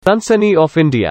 सनसनी of India.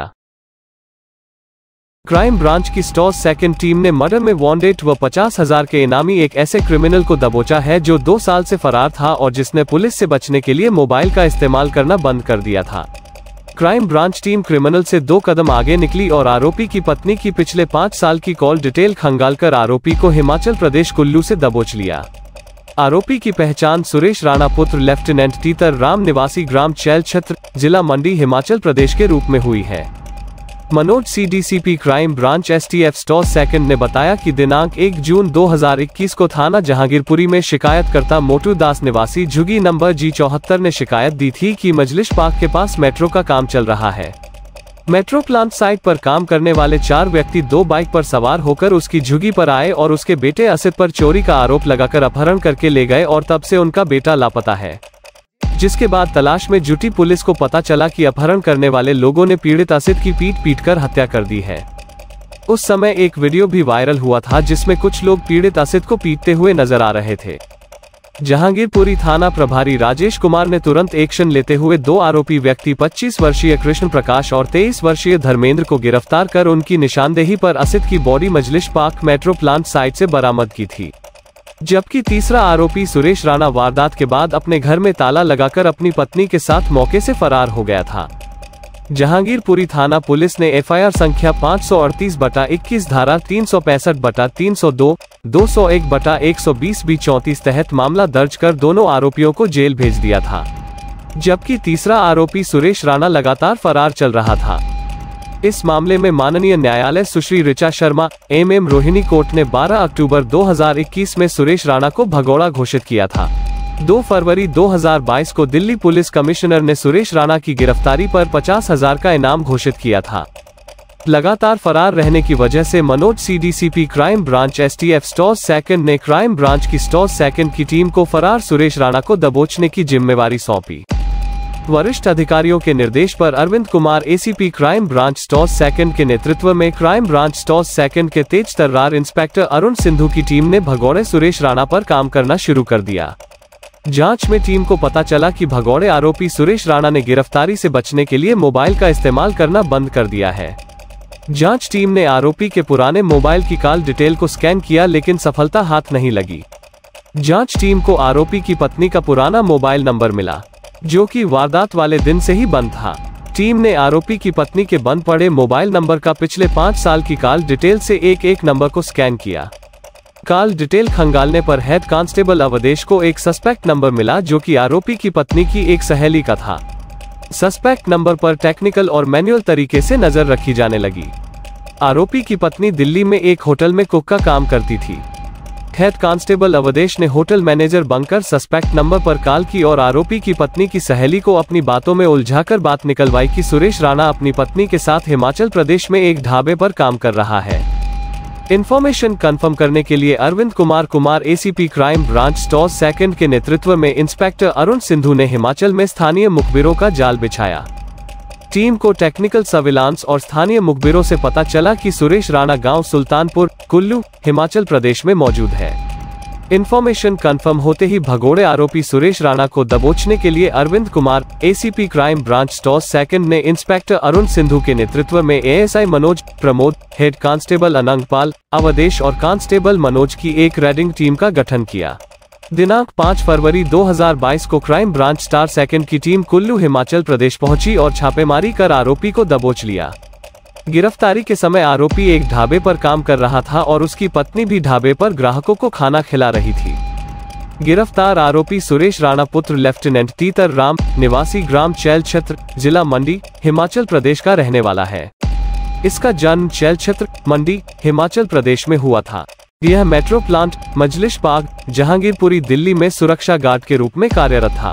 Crime branch की STARS second team ने मर्डर में वांटेड व 50,000 के इनामी एक ऐसे क्रिमिनल को दबोचा है जो 2 साल से फरार था और जिसने पुलिस से बचने के लिए मोबाइल का इस्तेमाल करना बंद कर दिया था। क्राइम ब्रांच टीम क्रिमिनल से 2 कदम आगे निकली और आरोपी की पत्नी की पिछले 5 साल की कॉल डिटेल खंगालकर आरोपी को हिमाचल प्रदेश कुल्लू से दबोच लिया। आरोपी की पहचान सुरेश राणा पुत्र लेफ्टिनेंट तीतर राम निवासी ग्राम चैल क्षेत्र जिला मंडी हिमाचल प्रदेश के रूप में हुई है। Manoj C DCP crime branch STF STARS second ने बताया कि दिनांक 1 जून 2021 को थाना जहांगीरपुरी में शिकायतकर्ता मोटू दास निवासी झुगी नंबर G74 ने शिकायत दी थी कि मजलिस पार्क के पास मेट्रो का काम चल रहा है। मेट्रो प्लांट साइट पर काम करने वाले 4 व्यक्ति 2 बाइक पर सवार होकर उसकी झुगी पर आए और उसके बेटे असित पर चोरी का आरोप लगाकर अपहरण करके ले गए और तब से उनका बेटा लापता है। जिसके बाद तलाश में जुटी पुलिस को पता चला कि अपहरण करने वाले लोगों ने पीड़ित असित की पीट-पीटकर हत्या कर दी है। उस समय एक वीडियो भी वायरल हुआ था जिसमें कुछ लोग पीड़ित असित को पीटते हुए नजर आ रहे थे। जहांगीरपुरी थाना प्रभारी राजेश कुमार ने तुरंत एक्शन लेते हुए 2 आरोपी व्यक्ति 25 वर्षीय कृष्ण प्रकाश और 23 वर्षीय धर्मेंद्र को गिरफ्तार कर उनकी निशानदेही पर असित की body Majlis Park metro plant site से बरामद की थी। जबकि तीसरा आरोपी सुरेश राणा वारदात के बाद अपने घर में ताला लगाकर अपनी पत्नी के साथ मौके से फरार हो गया था। जहांगीरपुरी थाना पुलिस ने एफआईआर संख्या 538/21 धारा 365/302, 201/120 B34 तहत मामला दर्ज कर दोनों आरोपियों को जेल भेज दिया था। जबकि तीसरा आरोपी सुरेश राणा लगातार फरार चल रहा था। इस मामले में माननीय न्यायालय सुश्री ऋचा शर्मा MM रोहिणी कोर्ट ने 12 अक्टूबर 2021 में सुरेश राणा को भगोड़ा घोषित किया था। 2 फरवरी 2022 को दिल्ली पुलिस कमिश्नर ने सुरेश राणा की गिरफ्तारी पर 50,000 का इनाम घोषित किया था। लगातार फरार रहने की वजह से Manoj C DCP crime branch STF STARS second ने क्राइम ब्रांच की स्टॉस सेकंड की टीम को फरार सुरेश राणा को दबोचने की जिम्मेवारी सौंपी। वरिष्ठ अधिकारियों के निर्देश पर Arvind Kumar ACP crime branch STARS second के नेतृत्व में क्राइम ब्रांच स्टॉस सेकंड के तेज तर्रार इंस्पेक्टर अरुण सिंधु की टीम ने भगोड़े सुरेश राणा पर काम करना शुरू कर दिया। जांच में टीम को पता चला कि भगोड़े आरोपी सुरेश राणा ने गिरफ्तारी से बचने के लिए मोबाइल का इस्तेमाल करना बंद कर दिया है। जांच टीम ने आरोपी के पुराने मोबाइल की कॉल डिटेल को स्कैन किया लेकिन सफलता हाथ नहीं लगी। जांच टीम को आरोपी की पत्नी का पुराना मोबाइल नंबर मिला जो कि वारदात वाले दिन से ही बंद था। टीम ने आरोपी की पत्नी के बंद पड़े मोबाइल नंबर का पिछले 5 साल की कॉल डिटेल से एक नंबर को स्कैन किया। कॉल डिटेल खंगालने पर हेड कांस्टेबल अवधेश को एक सस्पेक्ट नंबर मिला जो कि आरोपी की पत्नी की एक सहेली का था। सस्पेक्ट नंबर पर टेक्निकल और मैनुअल तरीके से नजर रखी जाने लगी। आरोपी की पत्नी दिल्ली में एक होटल में कुक का काम करती थी। हेड कांस्टेबल अवधेश ने होटल मैनेजर बनकर सस्पेक्ट नंबर पर कॉल की और आरोपी की पत्नी की सहेली को अपनी बातों में उलझाकर बात निकलवाई कि सुरेश राणा अपनी पत्नी के साथ हिमाचल प्रदेश में एक ढाबे पर काम कर रहा है। इन्फॉर्मेशन कंफर्म करने के लिए Arvind Kumar ACP crime branch STARS second के नेतृत्व में इंस्पेक्टर अरुण सिंधु ने हिमाचल में स्थानीय मुखबिरों का जाल बिछाया। टीम को टेक्निकल सर्विलांस और स्थानीय मुखबिरों से पता चला कि सुरेश राणा गांव सुल्तानपुर कुल्लू हिमाचल प्रदेश में मौजूद है। इन्फॉर्मेशन कंफर्म होते ही भगोड़े आरोपी सुरेश राणा को दबोचने के लिए Arvind Kumar ACP crime branch STARS second ने इंस्पेक्टर अरुण सिंधु के नेतृत्व में ASI Manoj, Pramod, head constable Anangpal, Avdhesh और कांस्टेबल मनोज की एक रेडिंग टीम का गठन किया। दिनांक 5 फरवरी 2022 को क्राइम ब्रांच स्टार सेकंड की टीम कुल्लू हिमाचल प्रदेश पहुंची और छापेमारी कर आरोपी को दबोच लिया। गिरफ्तारी के समय आरोपी एक ढाबे पर काम कर रहा था और उसकी पत्नी भी ढाबे पर ग्राहकों को खाना खिला रही थी। गिरफ्तार आरोपी सुरेश राणा पुत्र लेफ्टिनेंट तीतर राम निवासी ग्राम चैल क्षेत्र जिला मंडी हिमाचल प्रदेश का रहने वाला है। इसका जन्म चैल क्षेत्र मंडी हिमाचल प्रदेश में हुआ था। यह metro plant Majlis Park Jahangirpuri Delhi में सुरक्षा गार्ड के रूप में कार्यरत था।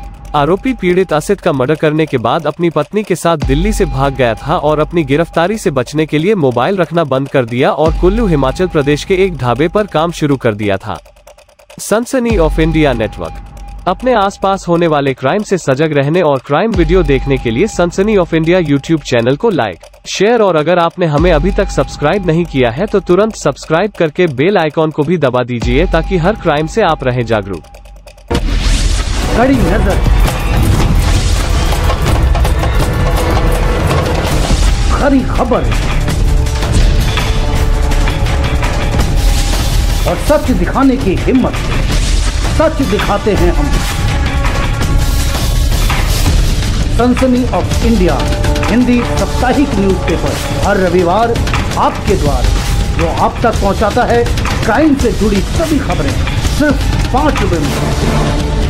आरोपी पीड़ित असित का मर्डर करने के बाद अपनी पत्नी के साथ दिल्ली से भाग गया था और अपनी गिरफ्तारी से बचने के लिए मोबाइल रखना बंद कर दिया और कुल्लू हिमाचल प्रदेश के एक ढाबे पर काम शुरू कर दिया था। सनसनी ऑफ इंडिया नेटवर्क अपने आसपास होने वाले क्राइम से सजग रहने और क्राइम वीडियो देखने के लिए Sansani of India YouTube channel को लाइक, शेयर और अगर आपने हमें अभी तक सब्सक्राइब नहीं किया है तो तुरंत सब्सक्राइब करके बेल आइकॉन को भी दबा दीजिए ताकि हर क्राइम से आप रहें जागरूक। कड़ी नजर। खरी खबर और सच दिखाने की हिम्मत से सच दिखाते हैं हम। सनसनी ऑफ इंडिया हिंदी साप्ताहिक न्यूज़पेपर हर रविवार आपके द्वार, जो आप तक पहुंचाता है क्राइम से जुड़ी सभी खबरें सिर्फ 5 रुपए में।